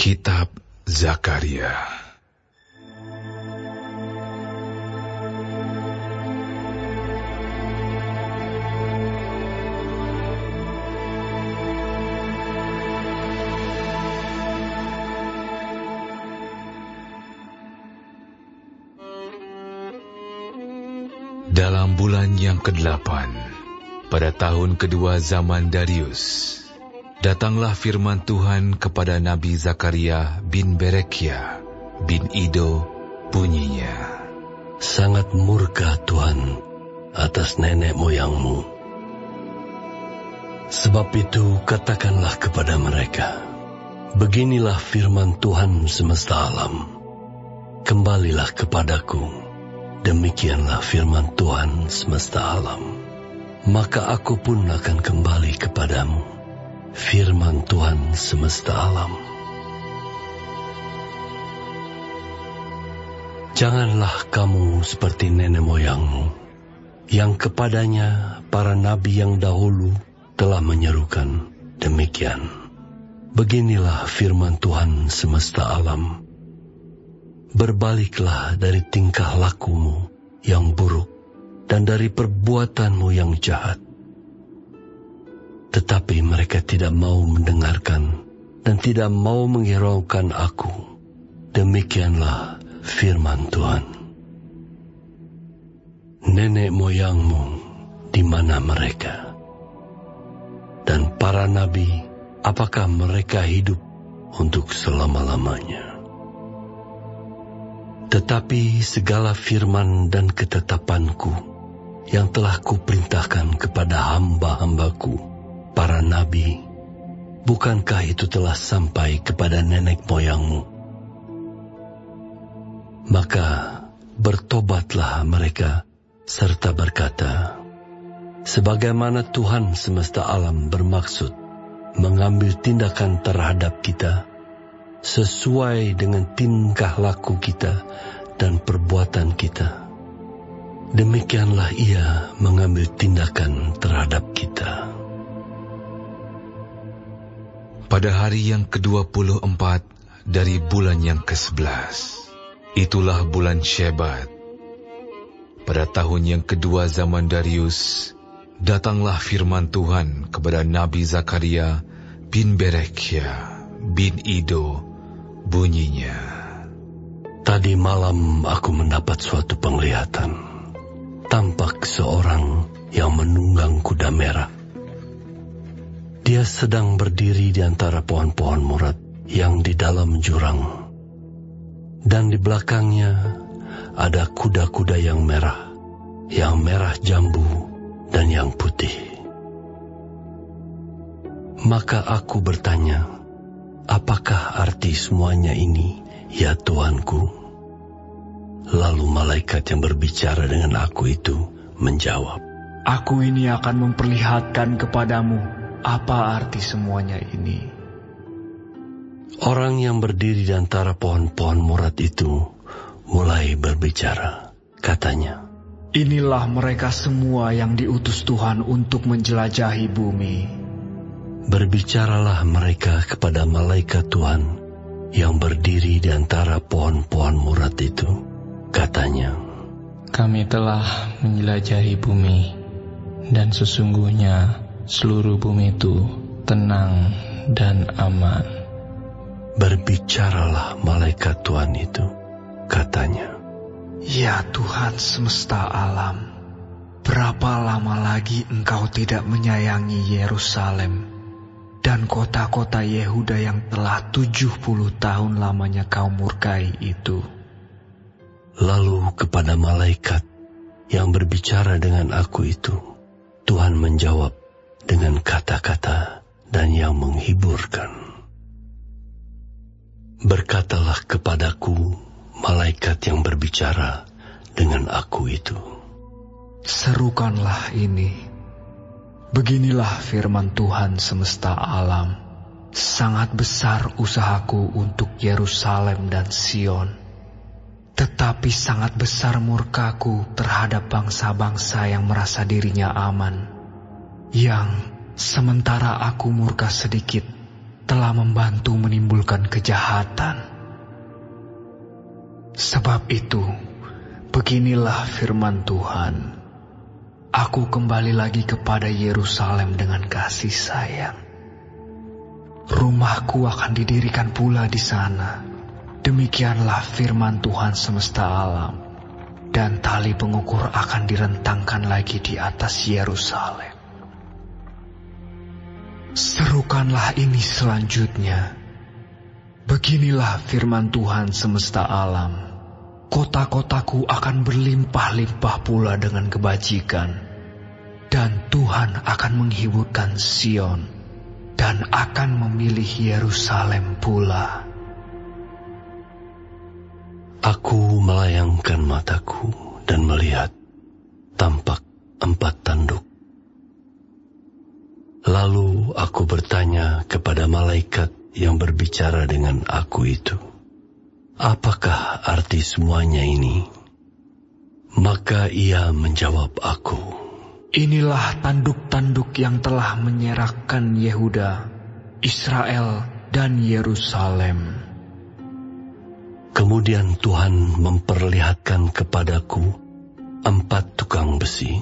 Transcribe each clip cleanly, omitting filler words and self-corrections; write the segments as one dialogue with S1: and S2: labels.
S1: Kitab Zakaria. Dalam bulan yang ke-8, pada tahun kedua zaman Darius, datanglah firman Tuhan kepada Nabi Zakaria bin Berekia bin Ido, bunyinya,
S2: sangat murka Tuhan atas nenek moyangmu. Sebab itu katakanlah kepada mereka, beginilah firman Tuhan semesta alam, kembalilah kepadaku, demikianlah firman Tuhan semesta alam, maka aku pun akan kembali kepadamu. Firman Tuhan semesta alam. Janganlah kamu seperti nenek moyangmu, yang kepadanya para nabi yang dahulu telah menyerukan demikian. Beginilah firman Tuhan semesta alam. Berbaliklah dari tingkah lakumu yang buruk dan dari perbuatanmu yang jahat. Tetapi mereka tidak mau mendengarkan dan tidak mau menghiraukan aku. Demikianlah firman Tuhan. Nenek moyangmu di mana mereka? Dan para nabi, apakah mereka hidup untuk selama-lamanya? Tetapi segala firman dan ketetapanku yang telah kuperintahkan kepada hamba-hambaku, para nabi, bukankah itu telah sampai kepada nenek moyangmu? Maka bertobatlah mereka serta berkata, sebagaimana Tuhan semesta alam bermaksud mengambil tindakan terhadap kita, sesuai dengan tingkah laku kita dan perbuatan kita, demikianlah Ia mengambil tindakan terhadap kita.
S1: Pada hari yang ke-24 dari bulan yang ke-11, itulah bulan Shebat. Pada tahun yang kedua zaman Darius, datanglah firman Tuhan kepada Nabi Zakaria bin Berekia bin Ido, bunyinya,
S2: tadi malam aku mendapat suatu penglihatan. Tampak seorang yang menunggang kuda merah. Dia sedang berdiri di antara pohon-pohon murad yang di dalam jurang. Dan di belakangnya ada kuda-kuda yang merah jambu dan yang putih. Maka aku bertanya, apakah arti semuanya ini, ya Tuanku? Lalu malaikat yang berbicara dengan aku itu menjawab,
S3: aku ini akan memperlihatkan kepadamu apa arti semuanya ini.
S2: Orang yang berdiri di antara pohon-pohon murad itu mulai berbicara. Katanya,
S3: inilah mereka semua yang diutus Tuhan untuk menjelajahi bumi.
S2: Berbicaralah mereka kepada malaikat Tuhan yang berdiri di antara pohon-pohon murad itu. Katanya,
S4: kami telah menjelajahi bumi, dan sesungguhnya seluruh bumi itu tenang dan aman.
S2: Berbicaralah malaikat Tuhan itu. Katanya,
S3: ya Tuhan semesta alam, berapa lama lagi Engkau tidak menyayangi Yerusalem dan kota-kota Yehuda yang telah 70 tahun lamanya Kau murkai itu?
S2: Lalu kepada malaikat yang berbicara dengan aku itu, Tuhan menjawab dengan kata-kata dan yang menghiburkan. Berkatalah kepadaku malaikat yang berbicara dengan aku itu,
S3: serukanlah ini. Beginilah firman Tuhan semesta alam, sangat besar usahaku untuk Yerusalem dan Sion, tetapi sangat besar murkaku terhadap bangsa-bangsa yang merasa dirinya aman, yang sementara aku murka sedikit, telah membantu menimbulkan kejahatan. Sebab itu, beginilah firman Tuhan. Aku kembali lagi kepada Yerusalem dengan kasih sayang. Rumahku akan didirikan pula di sana. Demikianlah firman Tuhan semesta alam. Dan tali pengukur akan direntangkan lagi di atas Yerusalem. Serukanlah ini selanjutnya. Beginilah firman Tuhan semesta alam. Kota-kotaku akan berlimpah-limpah pula dengan kebajikan. Dan Tuhan akan menghiburkan Sion. Dan akan memilih Yerusalem pula.
S2: Aku melayangkan mataku dan melihat tampak 4 tanduk. Lalu aku bertanya kepada malaikat yang berbicara dengan aku itu, apakah arti semuanya ini? Maka ia menjawab aku,
S3: inilah tanduk-tanduk yang telah menyerahkan Yehuda, Israel, dan Yerusalem.
S2: Kemudian Tuhan memperlihatkan kepadaku 4 tukang besi.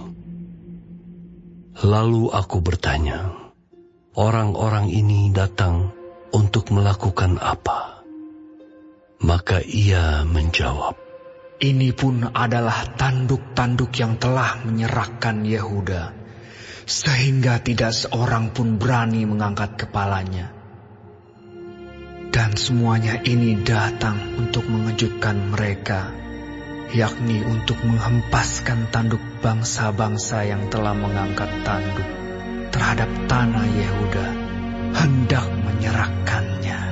S2: Lalu aku bertanya, orang-orang ini datang untuk melakukan apa? Maka ia menjawab,
S3: ini pun adalah tanduk-tanduk yang telah menyerahkan Yehuda, sehingga tidak seorang pun berani mengangkat kepalanya. Dan semuanya ini datang untuk mengejutkan mereka, yakni untuk menghempaskan tanduk bangsa-bangsa yang telah mengangkat tanduk terhadap tanah Yehuda, hendak menyerahkannya.